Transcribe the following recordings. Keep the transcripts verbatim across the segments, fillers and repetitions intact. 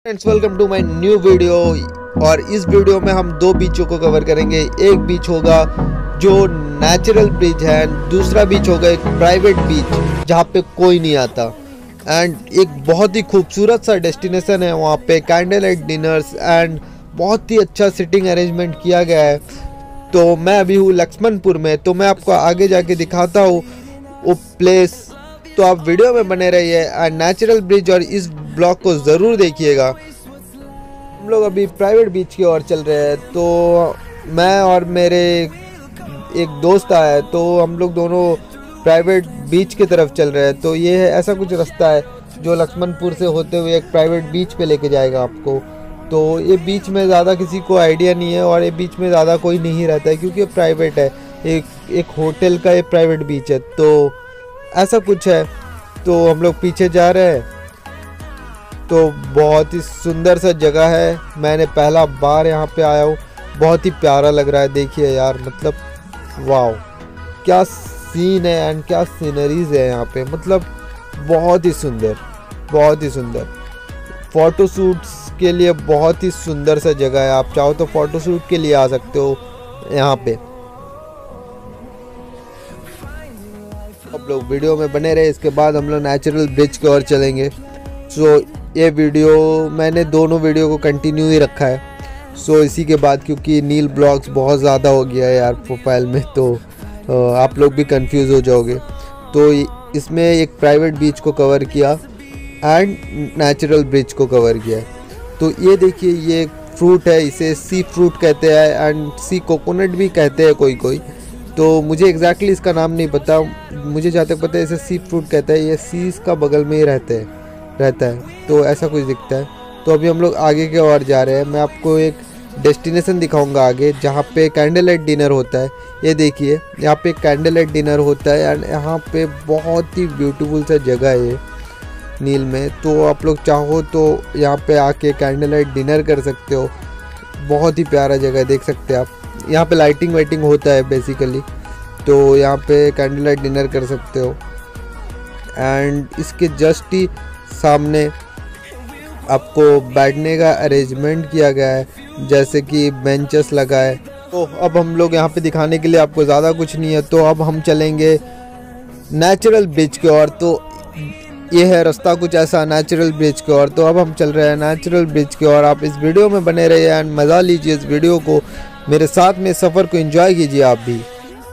Friends, welcome to my new video. और इस video में हम दो बीचों को कवर करेंगे। एक बीच होगा जो नेचुरल बीच है, दूसरा बीच होगा एक प्राइवेट बीच जहाँ पे कोई नहीं आता। एंड एक बहुत ही खूबसूरत सा डेस्टिनेशन है, वहाँ पे कैंडल लाइट डिनर्स एंड बहुत ही अच्छा सिटिंग अरेंजमेंट किया गया है। तो मैं अभी हूँ लक्ष्मणपुर में, तो मैं आपको आगे जाके दिखाता हूँ वो प्लेस। तो आप वीडियो में बने रहिए एंड नेचुरल ब्रिज और इस ब्लॉग को ज़रूर देखिएगा। हम लोग अभी प्राइवेट बीच की ओर चल रहे हैं, तो मैं और मेरे एक दोस्त आया है, तो हम लोग दोनों प्राइवेट बीच की तरफ चल रहे हैं। तो ये है ऐसा कुछ रास्ता है जो लक्ष्मणपुर से होते हुए एक प्राइवेट बीच पे लेके जाएगा आपको। तो ये बीच में ज़्यादा किसी को आइडिया नहीं है और ये बीच में ज़्यादा कोई नहीं रहता है क्योंकि ये प्राइवेट है, एक एक होटल का ये प्राइवेट बीच है। तो ऐसा कुछ है। तो हम लोग पीछे जा रहे हैं। तो बहुत ही सुंदर सा जगह है, मैंने पहला बार यहाँ पे आया हूँ। बहुत ही प्यारा लग रहा है, देखिए यार, मतलब वाओ क्या सीन है एंड क्या सीनरीज है यहाँ पे, मतलब बहुत ही सुंदर, बहुत ही सुंदर। फ़ोटोशूट्स के लिए बहुत ही सुंदर सा जगह है। आप चाहो तो फ़ोटोशूट के लिए आ सकते हो यहाँ पे। आप लोग वीडियो में बने रहे, इसके बाद हम लोग नेचुरल ब्रिज की ओर चलेंगे। सो ये वीडियो मैंने दोनों वीडियो को कंटिन्यू ही रखा है। सो इसी के बाद, क्योंकि नील ब्लॉग्स बहुत ज़्यादा हो गया है यार प्रोफाइल में, तो आप लोग भी कंफ्यूज हो जाओगे। तो इसमें एक प्राइवेट बीच को कवर किया एंड नेचुरल ब्रिज को कवर किया। तो ये देखिए, ये फ्रूट है, इसे सी फ्रूट कहते हैं एंड सी कोकोनट भी कहते हैं कोई कोई। तो मुझे एग्जैक्टली इसका नाम नहीं पता, मुझे जहाँ तक पता है इसे सी फ्रूट कहता है। ये सीज का बगल में ही रहते हैं रहता है तो ऐसा कुछ दिखता है। तो अभी हम लोग आगे की ओर जा रहे हैं। मैं आपको एक डेस्टिनेशन दिखाऊंगा आगे जहाँ पे कैंडल लाइट डिनर होता है। ये देखिए, यहाँ पे कैंडल लाइट डिनर होता है एंड यहाँ पे बहुत ही ब्यूटीफुल सा जगह है ये नील में। तो आप लोग चाहो तो यहाँ पे आके कैंडल लाइट डिनर कर सकते हो। बहुत ही प्यारा जगह है, देख सकते हैं आप। यहाँ पे लाइटिंग वाइटिंग होता है बेसिकली, तो यहाँ पे कैंडल लाइट डिनर कर सकते हो। एंड इसके जस्ट ही सामने आपको बैठने का अरेंजमेंट किया गया है, जैसे कि बेंचेस लगा है। तो अब हम लोग यहाँ पे दिखाने के लिए आपको ज़्यादा कुछ नहीं है, तो अब हम चलेंगे नेचुरल ब्रिज की ओर। तो ये है रास्ता कुछ ऐसा नेचुरल ब्रिज की ओर। तो अब हम चल रहे हैं नेचुरल ब्रिज की ओर। आप इस वीडियो में बने रहिए एंड मज़ा लीजिए इस वीडियो को, मेरे साथ में सफ़र को एंजॉय कीजिए आप भी।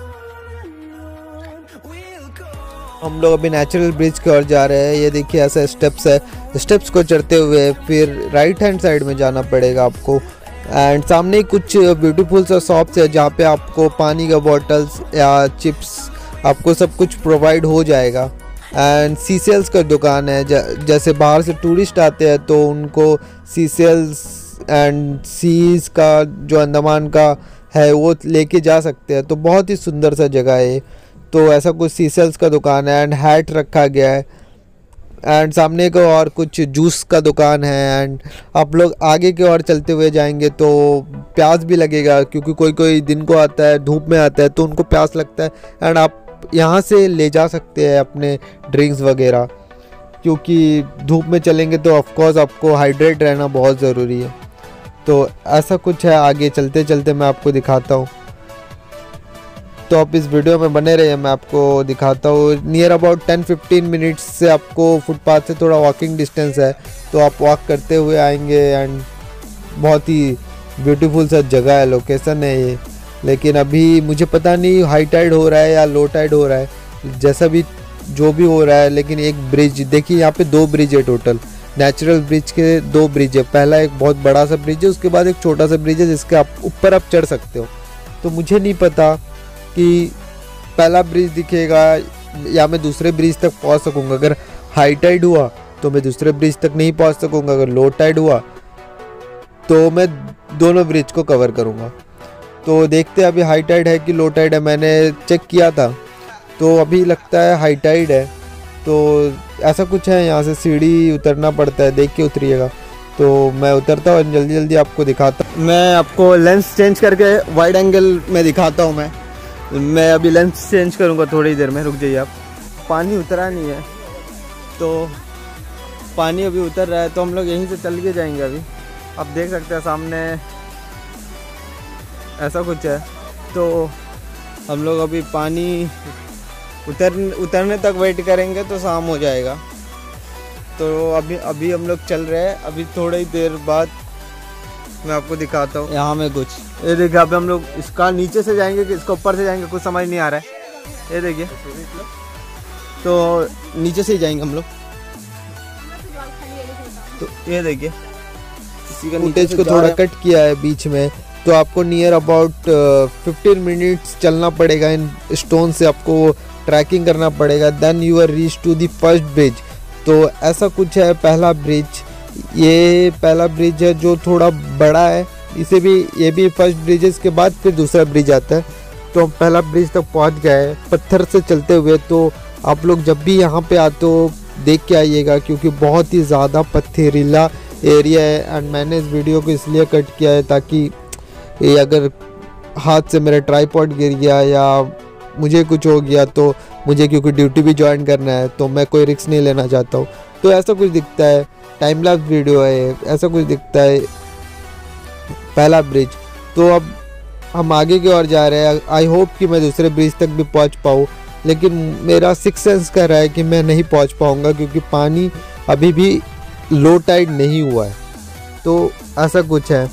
हम लोग अभी नेचुरल ब्रिज की ओर जा रहे हैं। ये देखिए, ऐसा स्टेप्स है, स्टेप्स को चढ़ते हुए फिर राइट हैंड साइड में जाना पड़ेगा आपको। एंड सामने ही कुछ ब्यूटीफुल सा शॉप्स है जहाँ पे आपको पानी का बॉटल्स या चिप्स आपको सब कुछ प्रोवाइड हो जाएगा। एंड सीसेल्स का दुकान है, जैसे बाहर से टूरिस्ट आते हैं तो उनको सीसेल्स एंड सीज का जो अंडमान का है वो लेके जा सकते हैं। तो बहुत ही सुंदर सा जगह है। तो ऐसा कुछ सीसेल्स का दुकान है एंड हैट रखा गया है। एंड सामने को और कुछ जूस का दुकान है। एंड आप लोग आगे की ओर चलते हुए जाएंगे तो प्यास भी लगेगा, क्योंकि कोई कोई दिन को आता है, धूप में आता है, तो उनको प्यास लगता है। एंड आप यहाँ से ले जा सकते हैं अपने ड्रिंक्स वगैरह, क्योंकि धूप में चलेंगे तो ऑफकोर्स आपको हाइड्रेट रहना बहुत ज़रूरी है। तो ऐसा कुछ है, आगे चलते चलते मैं आपको दिखाता हूँ। तो आप इस वीडियो में बने रहिए, मैं आपको दिखाता हूँ। Near about ten fifteen minutes से आपको फुटपाथ से थोड़ा वॉकिंग डिस्टेंस है, तो आप वॉक करते हुए आएंगे। एंड बहुत ही ब्यूटीफुल सा जगह है, लोकेशन है ये। लेकिन अभी मुझे पता नहीं हाई टाइड हो रहा है या लो टाइड हो रहा है, जैसा भी जो भी हो रहा है। लेकिन एक ब्रिज देखिए, यहाँ पे दो ब्रिज है टोटल, नेचुरल ब्रिज के दो ब्रिज है। पहला एक बहुत बड़ा सा ब्रिज है, उसके बाद एक छोटा सा ब्रिज है जिसके आप ऊपर आप चढ़ सकते हो। तो मुझे नहीं पता कि पहला ब्रिज दिखेगा या मैं दूसरे ब्रिज तक पहुंच सकूंगा। अगर हाई टाइड हुआ तो मैं दूसरे ब्रिज तक नहीं पहुंच सकूंगा, अगर लो टाइड हुआ तो मैं दोनों ब्रिज को कवर करूंगा। तो देखते हैं अभी हाई टाइड है कि लो टाइड है। मैंने चेक किया था तो अभी लगता है हाई टाइड है। तो ऐसा कुछ है, यहाँ से सीढ़ी उतरना पड़ता है, देख के उतरिएगा। तो मैं उतरता हूँ, जल्दी जल्दी आपको दिखाता हूँ। मैं आपको लेंस चेंज करके वाइड एंगल में दिखाता हूँ। मैं मैं अभी लेंस चेंज करूँगा थोड़ी देर में, रुक जाइए आप। पानी उतरा नहीं है तो पानी अभी उतर रहा है, तो हम लोग यहीं से चल के जाएंगे। अभी आप देख सकते हैं सामने ऐसा कुछ है। तो हम लोग अभी पानी उतर उतरने तक वेट करेंगे तो शाम हो जाएगा। तो अभी अभी हम लोग चल रहे हैं। अभी थोड़ी ही देर बाद मैं आपको दिखाता हूँ। यहाँ में कुछ ये देखिए, अभी हम लोग इसका नीचे से जाएंगे कि इसका ऊपर से जाएंगे, कुछ समझ नहीं आ रहा है। ये देखिए, तो नीचे से ही जाएंगे हम लोग। तो ये देखिए, इसी का फुटेज को थोड़ा कट किया है बीच में। तो आपको नियर अबाउट फिफ्टीन मिनट्स चलना पड़ेगा। इन स्टोन से आपको ट्रैकिंग करना पड़ेगा, then you are reach to the first bridge. तो ऐसा कुछ है पहला ब्रिज। ये पहला ब्रिज है जो थोड़ा बड़ा है। इसे भी ये भी फर्स्ट ब्रिजेस के बाद फिर दूसरा ब्रिज आता है। तो हम पहला ब्रिज तक पहुंच गए पत्थर से चलते हुए। तो आप लोग जब भी यहाँ पे आते हो देख के आइएगा, क्योंकि बहुत ही ज़्यादा पथरीला एरिया है। एंड मैंने इस वीडियो को इसलिए कट किया है ताकि ये अगर हाथ से मेरा ट्राईपॉड गिर गया या मुझे कुछ हो गया तो मुझे, क्योंकि ड्यूटी भी ज्वाइन करना है, तो मैं कोई रिस्क नहीं लेना चाहता हूँ। तो ऐसा कुछ दिखता है, टाइम लैप्स वीडियो है, ऐसा कुछ दिखता है पहला ब्रिज। तो अब हम आगे की ओर जा रहे हैं। आई होप कि मैं दूसरे ब्रिज तक भी पहुंच पाऊँ, लेकिन मेरा सिक्स सेंस कह रहा है कि मैं नहीं पहुंच पाऊंगा, क्योंकि पानी अभी भी लो टाइड नहीं हुआ है। तो ऐसा कुछ है।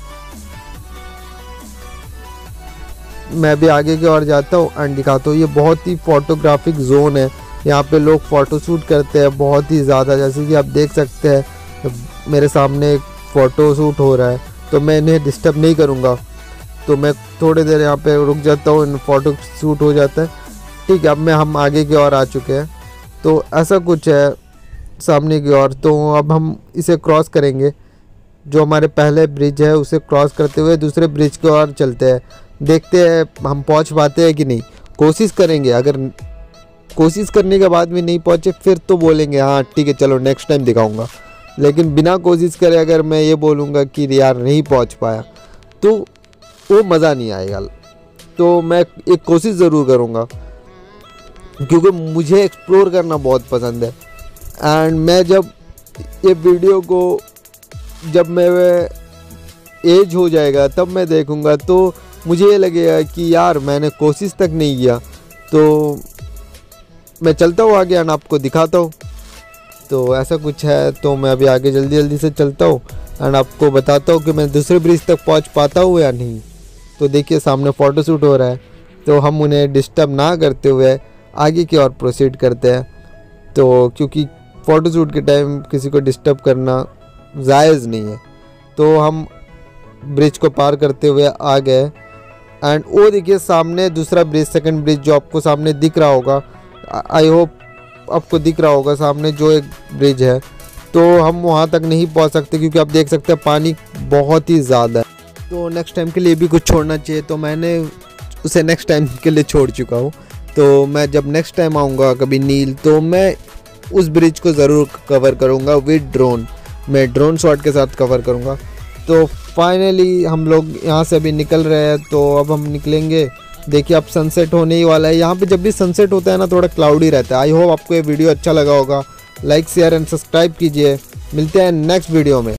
मैं भी आगे की ओर जाता हूँ एंड दिखाता हूँ। ये बहुत ही फोटोग्राफिक जोन है। यहाँ पे लोग फ़ोटो शूट करते हैं बहुत ही ज़्यादा। जैसे कि आप देख सकते हैं मेरे सामने एक फ़ोटो शूट हो रहा है, तो मैं इन्हें डिस्टर्ब नहीं करूँगा। तो मैं थोड़ी देर यहाँ पे रुक जाता हूँ, फ़ोटो शूट हो जाता है। ठीक है, अब मैं हम आगे की ओर आ चुके हैं। तो ऐसा कुछ है सामने की ओर। तो अब हम इसे क्रॉस करेंगे। जो हमारे पहले ब्रिज है उसे क्रॉस करते हुए दूसरे ब्रिज की ओर चलते हैं। देखते हैं हम पहुंच पाते हैं कि नहीं, कोशिश करेंगे। अगर कोशिश करने के बाद भी नहीं पहुंचे फिर तो बोलेंगे हाँ ठीक है चलो नेक्स्ट टाइम दिखाऊंगा। लेकिन बिना कोशिश करे अगर मैं ये बोलूँगा कि यार नहीं पहुंच पाया तो वो मज़ा नहीं आएगा। तो मैं एक कोशिश ज़रूर करूँगा, क्योंकि मुझे एक्सप्लोर करना बहुत पसंद है। एंड मैं जब ये वीडियो को जब मैं एज हो जाएगा तब मैं देखूँगा तो मुझे ये लगेगा कि यार मैंने कोशिश तक नहीं किया। तो मैं चलता हूँ आगे एंड आपको दिखाता हूँ। तो ऐसा कुछ है। तो मैं अभी आगे जल्दी जल्दी से चलता हूँ एंड आपको बताता हूँ कि मैं दूसरे ब्रिज तक पहुँच पाता हूँ या नहीं। तो देखिए सामने फ़ोटो शूट हो रहा है, तो हम उन्हें डिस्टर्ब ना करते हुए आगे की ओर प्रोसीड करते हैं। तो क्योंकि फ़ोटो शूट के टाइम किसी को डिस्टर्ब करना जायज़ नहीं है। तो हम ब्रिज को पार करते हुए आ गए एंड वो देखिए सामने दूसरा ब्रिज, सेकंड ब्रिज जो आपको सामने दिख रहा होगा। आई होप आपको दिख रहा होगा सामने जो एक ब्रिज है। तो हम वहाँ तक नहीं पहुँच सकते क्योंकि आप देख सकते हैं पानी बहुत ही ज़्यादा है। तो नेक्स्ट टाइम के लिए भी कुछ छोड़ना चाहिए, तो मैंने उसे नेक्स्ट टाइम के लिए छोड़ चुका हूँ। तो मैं जब नेक्स्ट टाइम आऊँगा कभी नील, तो मैं उस ब्रिज को ज़रूर कवर करूँगा विद ड्रोन। मैं ड्रोन शॉट के साथ कवर करूँगा। तो फाइनली हम लोग यहाँ से अभी निकल रहे हैं। तो अब हम निकलेंगे। देखिए अब सनसेट होने ही वाला है। यहाँ पे जब भी सनसेट होता है ना थोड़ा क्लाउडी रहता है। आई होप आपको ये वीडियो अच्छा लगा होगा। लाइक शेयर एंड सब्सक्राइब कीजिए। मिलते हैं नेक्स्ट वीडियो में।